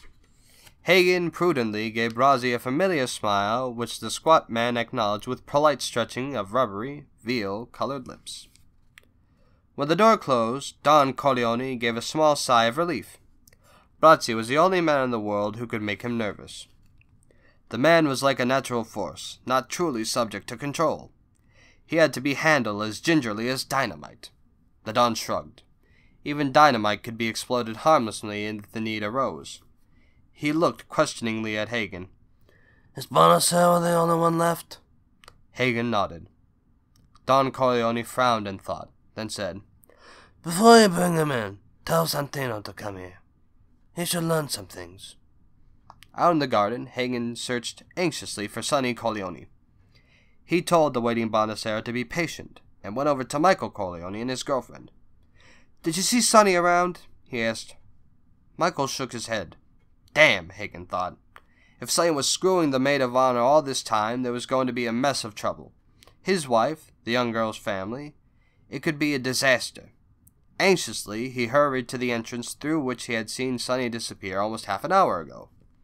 Hagen prudently gave Brasi a familiar smile, which the squat man acknowledged with polite stretching of rubbery, veal-colored lips. When the door closed, Don Corleone gave a small sigh of relief. Brasi was the only man in the world who could make him nervous. The man was like a natural force, not truly subject to control. He had to be handled as gingerly as dynamite. The Don shrugged. Even dynamite could be exploded harmlessly if the need arose. He looked questioningly at Hagen. Is Bonasera the only one left? Hagen nodded. Don Corleone frowned in thought, then said, Before you bring him in, tell Santino to come here. He should learn some things. Out in the garden, Hagen searched anxiously for Sonny Corleone. He told the waiting Bonasera to be patient, and went over to Michael Corleone and his girlfriend. Did you see Sonny around? He asked. Michael shook his head. Damn, Hagen thought. If Sonny was screwing the maid of honor all this time, there was going to be a mess of trouble. His wife, the young girl's family, it could be a disaster. Anxiously, he hurried to the entrance through which he had seen Sonny disappear almost half an hour ago.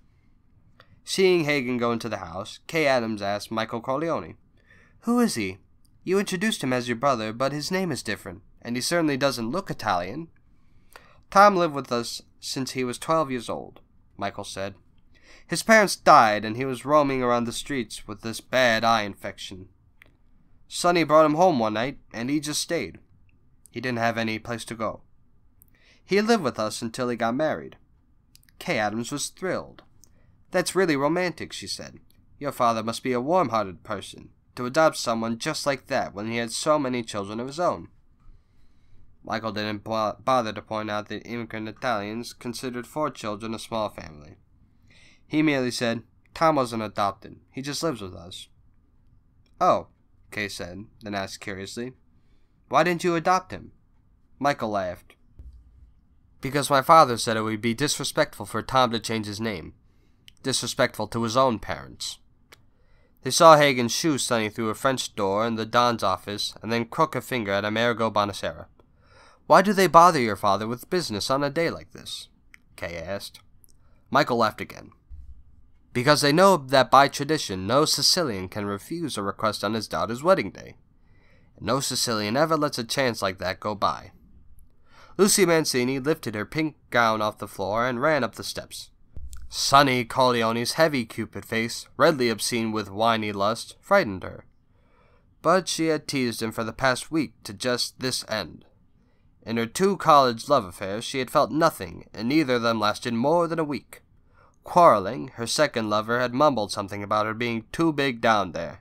Seeing Hagen go into the house, Kay Adams asked Michael Corleone, Who is he? You introduced him as your brother, but his name is different, and he certainly doesn't look Italian. Tom lived with us since he was twelve years old, Michael said. His parents died, and he was roaming around the streets with this bad eye infection. Sonny brought him home one night, and he just stayed. He didn't have any place to go. He lived with us until he got married. Kay Adams was thrilled. That's really romantic, she said. Your father must be a warm-hearted person, to adopt someone just like that when he had so many children of his own. Michael didn't bother to point out that immigrant Italians considered four children a small family. He merely said, Tom wasn't adopted. He just lives with us. Oh, Kay said, then asked curiously, Why didn't you adopt him? Michael laughed. Because my father said it would be disrespectful for Tom to change his name. Disrespectful to his own parents. They saw Hagen shoo Sonny through a French door in the Don's office and then crook a finger at Amerigo Bonasera. Why do they bother your father with business on a day like this? Kay asked. Michael laughed again. Because they know that by tradition no Sicilian can refuse a request on his daughter's wedding day. And no Sicilian ever lets a chance like that go by. Lucy Mancini lifted her pink gown off the floor and ran up the steps. Sonny Corleone's heavy Cupid face, redly obscene with whiny lust, frightened her. But she had teased him for the past week to just this end. In her two college love affairs she had felt nothing, and neither of them lasted more than a week. Quarreling, her second lover had mumbled something about her being too big down there.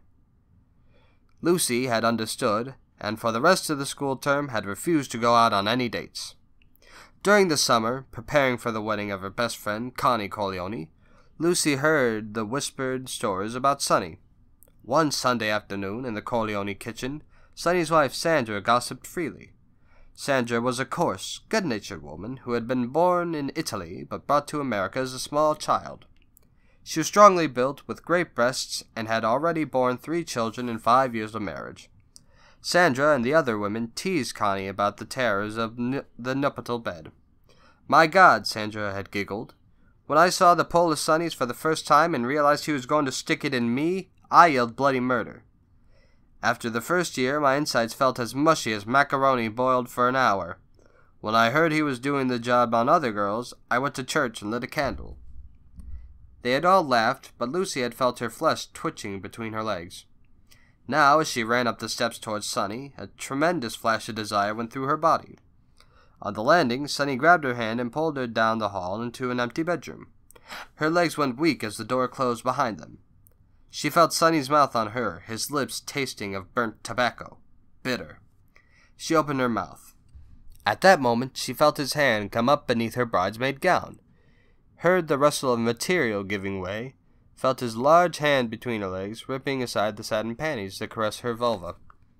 Lucy had understood, and for the rest of the school term had refused to go out on any dates. During the summer, preparing for the wedding of her best friend, Connie Corleone, Lucy heard the whispered stories about Sonny. One Sunday afternoon in the Corleone kitchen, Sonny's wife Sandra gossiped freely. Sandra was a coarse, good-natured woman who had been born in Italy but brought to America as a small child. She was strongly built, with great breasts, and had already borne three children in five years of marriage. Sandra and the other women teased Connie about the terrors of n- the nuptial bed. My God, Sandra had giggled. When I saw the Polish Sonnies for the first time and realized he was going to stick it in me, I yelled bloody murder. After the first year, my insides felt as mushy as macaroni boiled for an hour. When I heard he was doing the job on other girls, I went to church and lit a candle. They had all laughed, but Lucy had felt her flesh twitching between her legs. Now, as she ran up the steps towards Sunny, a tremendous flash of desire went through her body. On the landing, Sunny grabbed her hand and pulled her down the hall into an empty bedroom. Her legs went weak as the door closed behind them. She felt Sunny's mouth on her, his lips tasting of burnt tobacco. Bitter. She opened her mouth. At that moment, she felt his hand come up beneath her bridesmaid gown, heard the rustle of material giving way, felt his large hand between her legs, ripping aside the satin panties to caress her vulva.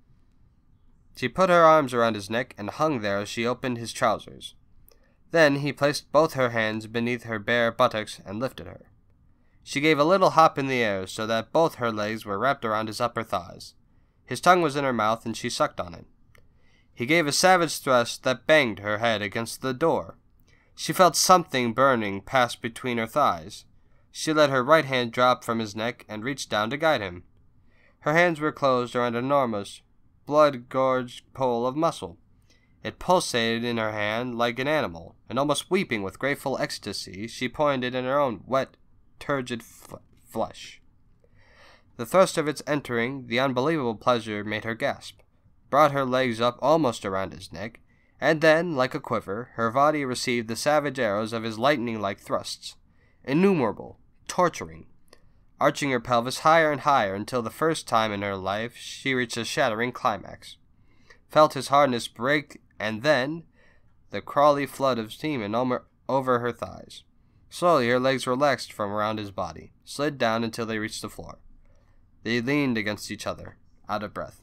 She put her arms around his neck and hung there as she opened his trousers. Then he placed both her hands beneath her bare buttocks and lifted her. She gave a little hop in the air so that both her legs were wrapped around his upper thighs. His tongue was in her mouth and she sucked on it. He gave a savage thrust that banged her head against the door. She felt something burning pass between her thighs. She let her right hand drop from his neck and reached down to guide him. Her hands were closed around an enormous, blood-gorged pole of muscle. It pulsated in her hand like an animal, and almost weeping with grateful ecstasy, she pointed in her own wet, turgid f- flesh. The thrust of its entering, the unbelievable pleasure made her gasp, brought her legs up almost around his neck, and then, like a quiver, her body received the savage arrows of his lightning-like thrusts, innumerable, torturing, arching her pelvis higher and higher until the first time in her life she reached a shattering climax, felt his hardness break, and then the crawly flood of semen over her thighs. Slowly her legs relaxed from around his body, slid down until they reached the floor. They leaned against each other, out of breath.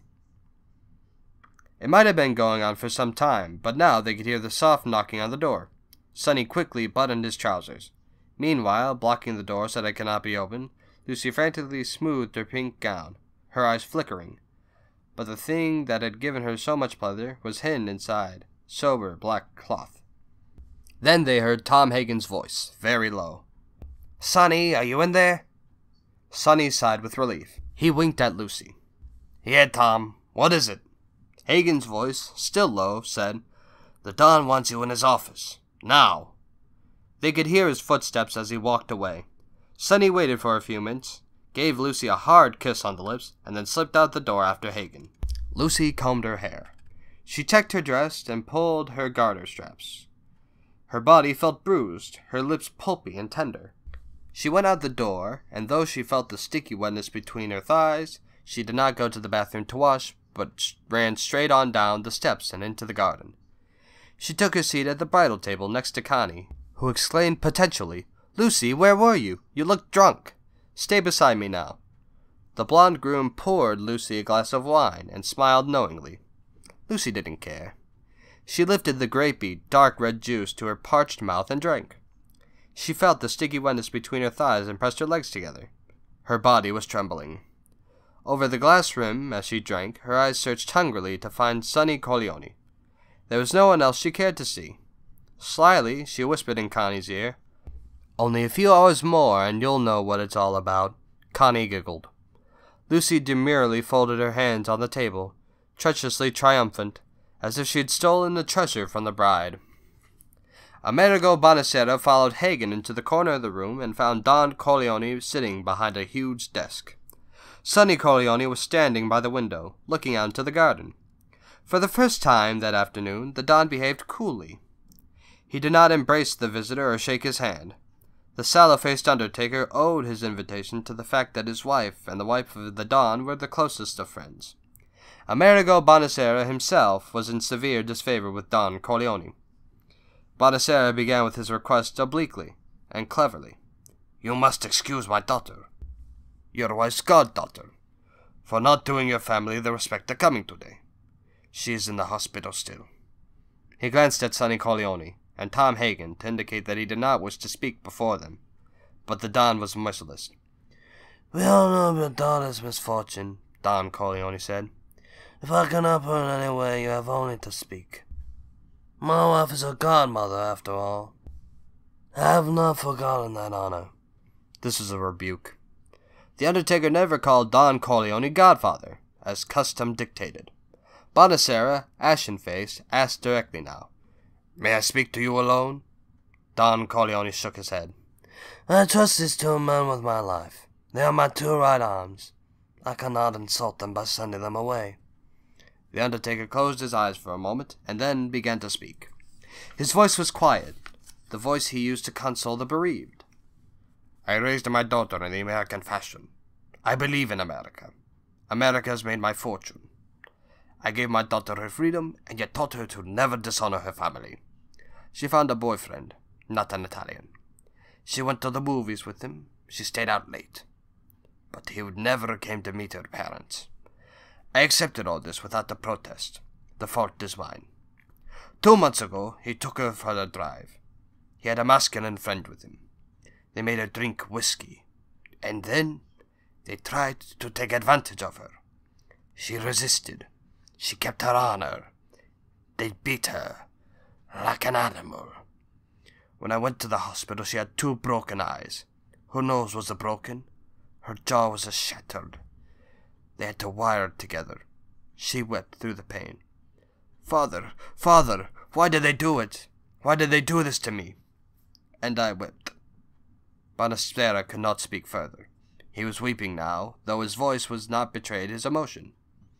It might have been going on for some time, but now they could hear the soft knocking on the door. Sunny quickly buttoned his trousers. Meanwhile, blocking the door so that it could not be opened, Lucy frantically smoothed her pink gown, her eyes flickering. But the thing that had given her so much pleasure was hidden inside sober black cloth. Then they heard Tom Hagen's voice, very low. "Sonny, are you in there?" Sonny sighed with relief. He winked at Lucy. "Yeah, Tom. What is it?" Hagen's voice, still low, said, "The Don wants you in his office. Now." They could hear his footsteps as he walked away. Sonny waited for a few minutes, gave Lucy a hard kiss on the lips, and then slipped out the door after Hagen. Lucy combed her hair. She checked her dress and pulled her garter straps. Her body felt bruised, her lips pulpy and tender. She went out the door, and though she felt the sticky wetness between her thighs, she did not go to the bathroom to wash, but ran straight on down the steps and into the garden. She took her seat at the bridal table next to Connie, who exclaimed potentially, "Lucy, where were you? You look drunk. Stay beside me now." The blonde groom poured Lucy a glass of wine and smiled knowingly. Lucy didn't care. She lifted the grapey, dark red juice to her parched mouth and drank. She felt the sticky wetness between her thighs and pressed her legs together. Her body was trembling. Over the glass rim, as she drank, her eyes searched hungrily to find Connie Corleone. There was no one else she cared to see. Slyly, she whispered in Connie's ear, "Only a few hours more, and you'll know what it's all about." Connie giggled. Lucy demurely folded her hands on the table, treacherously triumphant, as if she had stolen the treasure from the bride. Amerigo Bonasera followed Hagen into the corner of the room and found Don Corleone sitting behind a huge desk. Sonny Corleone was standing by the window, looking out into the garden. For the first time that afternoon, the Don behaved coolly. He did not embrace the visitor or shake his hand. The sallow-faced undertaker owed his invitation to the fact that his wife and the wife of the Don were the closest of friends. Amerigo Bonasera himself was in severe disfavor with Don Corleone. Bonasera began with his request obliquely and cleverly. "You must excuse my daughter, your wife's goddaughter, for not doing your family the respect of coming today. She is in the hospital still." He glanced at Sonny Corleone and Tom Hagen to indicate that he did not wish to speak before them, but the Don was merciless. "We all know of your daughter's misfortune," Don Corleone said. "If I can help her in any way, you have only to speak. My wife is her godmother, after all. I have not forgotten that honor." This was a rebuke. The undertaker never called Don Corleone Godfather, as custom dictated. Bonasera, ashen-faced, asked directly now, "May I speak to you alone?" Don Corleone shook his head. "I trust these two men with my life. They are my two right arms. I cannot insult them by sending them away. The undertaker closed his eyes for a moment, and then began to speak. His voice was quiet, the voice he used to console the bereaved. I raised my daughter in the American fashion. I believe in America. America has made my fortune. I gave my daughter her freedom, and yet taught her to never dishonor her family. She found a boyfriend, not an Italian. She went to the movies with him. She stayed out late. But he never came to meet her parents. I accepted all this without a protest. The fault is mine. Two months ago, he took her for a drive. He had a masculine friend with him. They made her drink whiskey. And then, they tried to take advantage of her. She resisted. She kept her honor. They beat her like an animal. When I went to the hospital, she had two broken eyes. Her nose was broken. Her jaw was shattered. They had to wire it together. She wept through the pain. Father, father, why did they do it? Why did they do this to me? And I wept. Bonasera could not speak further. He was weeping now, though his voice was not betrayed his emotion.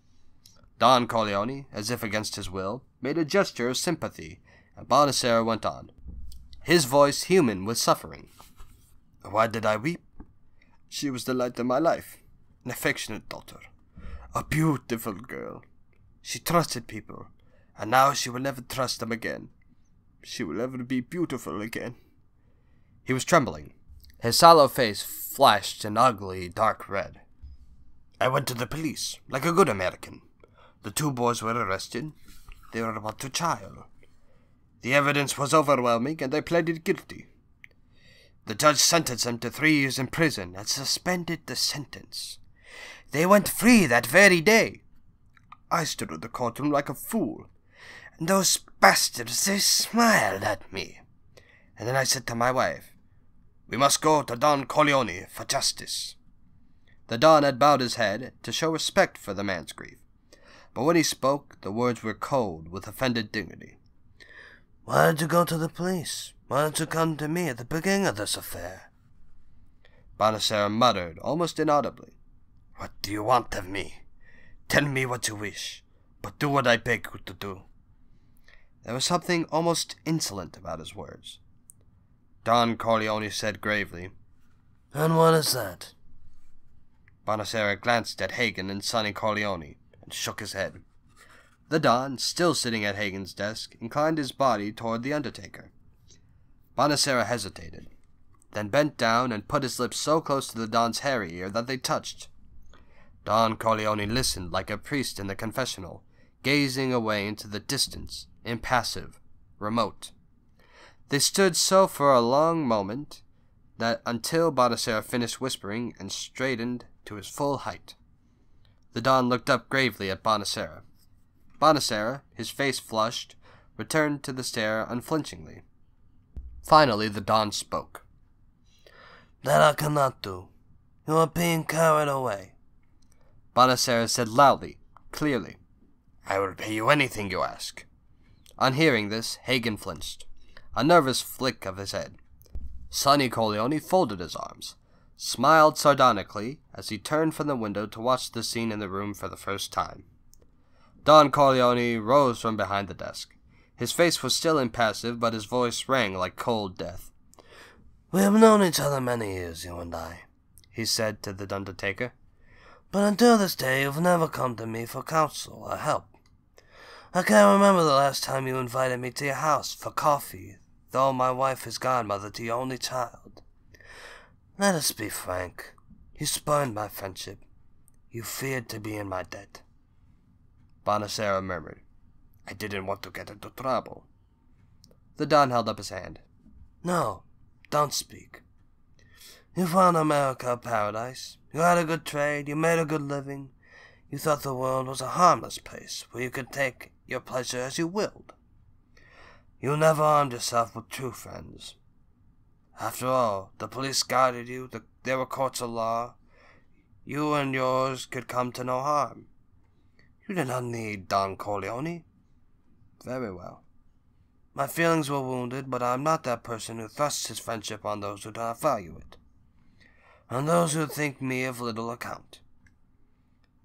Don Corleone, as if against his will, made a gesture of sympathy, and Bonasera went on, his voice human with suffering. Why did I weep? She was the light of my life, an affectionate daughter, a beautiful girl. She trusted people, and now she will never trust them again. She will never be beautiful again. He was trembling. His sallow face flashed an ugly, dark red. I went to the police, like a good American. The two boys were arrested. They were about to trial. The evidence was overwhelming, and they pleaded guilty. The judge sentenced them to three years in prison and suspended the sentence. They went free that very day. I stood in the courtroom like a fool, and those bastards, they smiled at me. And then I said to my wife, we must go to Don Corleone for justice. The Don had bowed his head to show respect for the man's grief, but when he spoke, the words were cold with offended dignity. Why did you go to the police? Why didn't you come to me at the beginning of this affair? Bonasera muttered, almost inaudibly. What do you want of me? Tell me what you wish, but do what I beg you to do. There was something almost insolent about his words. Don Corleone said gravely, And what is that? Bonasera glanced at Hagen and Sonny Corleone and shook his head. The Don, still sitting at Hagen's desk, inclined his body toward the undertaker. Bonasera hesitated, then bent down and put his lips so close to the Don's hairy ear that they touched. Don Corleone listened like a priest in the confessional, gazing away into the distance, impassive, remote. They stood so for a long moment, that until Bonasera finished whispering and straightened to his full height. The Don looked up gravely at Bonasera. Bonasera, his face flushed, returned to the stare unflinchingly. Finally the Don spoke. That I cannot do. You are being carried away. Bonasera said loudly, clearly, I will pay you anything you ask. On hearing this, Hagen flinched, a nervous flick of his head. Sonny Corleone folded his arms, smiled sardonically as he turned from the window to watch the scene in the room for the first time. Don Corleone rose from behind the desk. His face was still impassive, but his voice rang like cold death. We have known each other many years, you and I, he said to the undertaker. But until this day you've never come to me for counsel or help. I can't remember the last time you invited me to your house for coffee, though my wife is godmother to your only child. Let us be frank. You spurned my friendship. You feared to be in my debt. Bonasera murmured, I didn't want to get into trouble. The Don held up his hand. No, don't speak. You found America a paradise. You had a good trade. You made a good living. You thought the world was a harmless place where you could take your pleasure as you willed. You never armed yourself with true friends. After all, the police guarded you. The, there were courts of law. You and yours could come to no harm. You did not need Don Corleone. Very well. My feelings were wounded, but I am not that person who thrusts his friendship on those who do not value it, on those who think me of little account.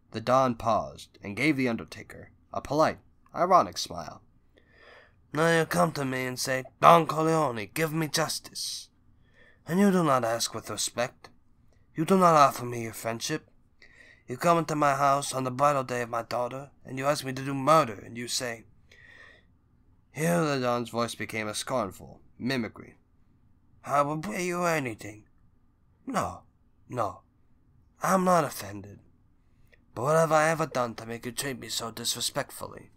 The Don paused and gave the undertaker a polite, ironic smile. Now you come to me and say, Don Corleone, give me justice. And you do not ask with respect. You do not offer me your friendship. You come into my house on the bridal day of my daughter, and you ask me to do murder, and you say... Here the Don's voice became a scornful mimicry. I will pay you anything. No, no, I'm not offended. But what have I ever done to make you treat me so disrespectfully?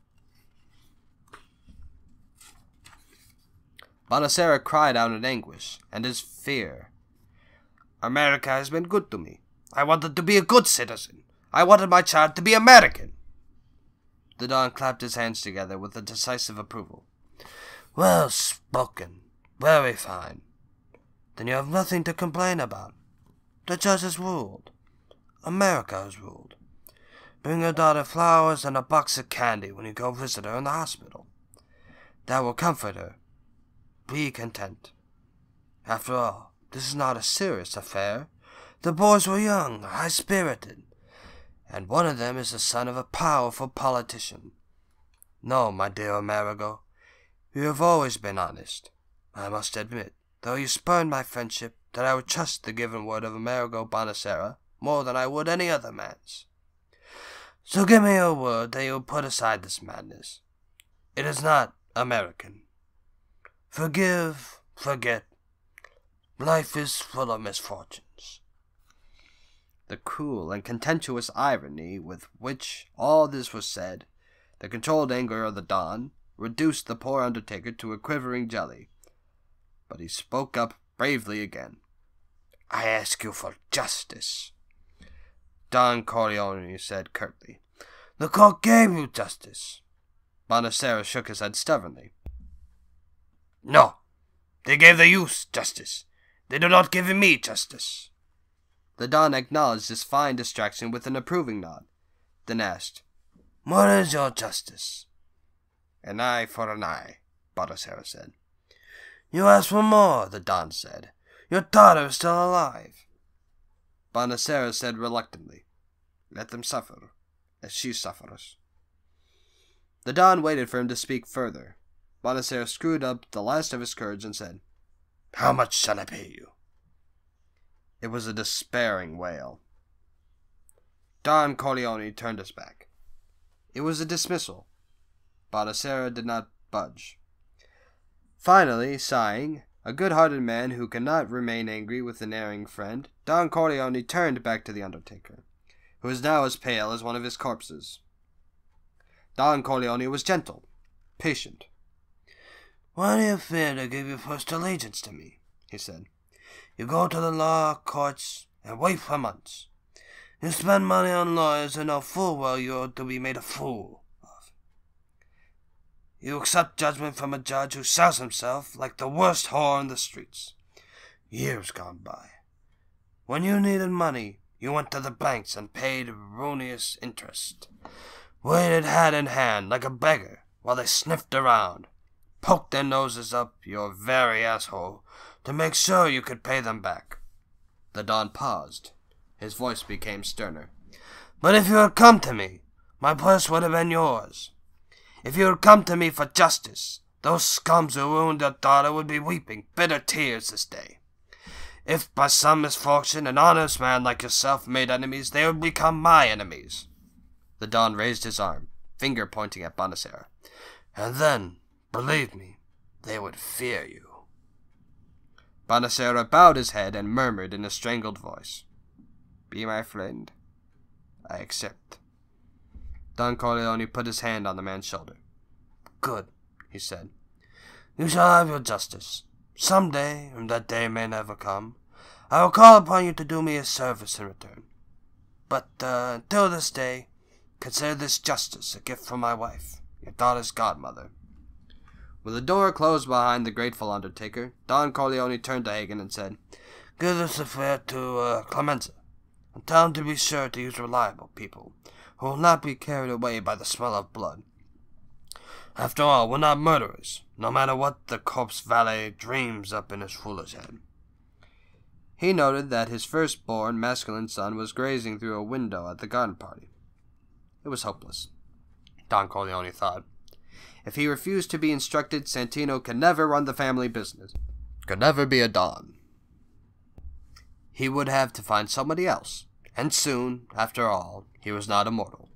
Bonasera cried out in anguish and his fear. America has been good to me. I wanted to be a good citizen. I wanted my child to be American. The Don clapped his hands together with a decisive approval. Well spoken. Very fine. Then you have nothing to complain about. The judge has ruled. America has ruled. Bring your daughter flowers and a box of candy when you go visit her in the hospital. That will comfort her. Be content. After all, this is not a serious affair. The boys were young, high-spirited, and one of them is the son of a powerful politician. No, my dear Amerigo, you have always been honest. I must admit, though you spurned my friendship, that I would trust the given word of Amerigo Bonasera more than I would any other man's. So give me your word that you will put aside this madness. It is not American. Forgive, forget. Life is full of misfortunes. The cruel and contemptuous irony with which all this was said, the controlled anger of the Don, reduced the poor undertaker to a quivering jelly. But he spoke up bravely again. I ask you for justice. Don Corleone said curtly. The court gave you justice. Bonasera shook his head stubbornly. No, they gave the youth justice. They do not give me justice. The Don acknowledged this fine distraction with an approving nod, then asked, What is your justice? An eye for an eye, Bonasera said. You ask for more, the Don said. Your daughter is still alive. Bonasera said reluctantly, Let them suffer, as she suffers. The Don waited for him to speak further. Bonasera screwed up the last of his courage and said, How much shall I pay you? It was a despairing wail. Don Corleone turned his back. It was a dismissal. Bonasera did not budge. Finally, sighing, a good-hearted man who cannot remain angry with an erring friend, Don Corleone turned back to the undertaker, who was now as pale as one of his corpses. Don Corleone was gentle, patient. Why do you fear to give your first allegiance to me? He said. You go to the law courts and wait for months. You spend money on lawyers and know full well you are to be made a fool of. You accept judgment from a judge who sells himself like the worst whore in the streets. Years gone by. When you needed money, you went to the banks and paid erroneous interest. Waited hand in hand like a beggar while they sniffed around. Poked their noses up your very asshole to make sure you could pay them back. The Don paused. His voice became sterner. But if you had come to me, my purse would have been yours. If you had come to me for justice, those scums who ruined your daughter would be weeping bitter tears this day. If by some misfortune an honest man like yourself made enemies, they would become my enemies. The Don raised his arm, finger pointing at Bonasera. And then, believe me, they would fear you. Bonasera bowed his head and murmured in a strangled voice, Be my friend. I accept. Don Corleone put his hand on the man's shoulder. Good, he said. You shall have your justice. Some day, and that day may never come, I will call upon you to do me a service in return. But uh, until this day, consider this justice a gift from my wife, your daughter's godmother. When the door closed behind the grateful undertaker, Don Corleone turned to Hagen and said, Give this affair to uh, Clemenza, and tell him to be sure to use reliable people, who will not be carried away by the smell of blood. After all, we're not murderers, no matter what the corpse valet dreams up in his foolish head. He noted that his firstborn masculine son was grazing through a window at the garden party. It was hopeless, Don Corleone thought. If he refused to be instructed, Santino could never run the family business, could never be a Don. He would have to find somebody else, and soon, after all, he was not immortal.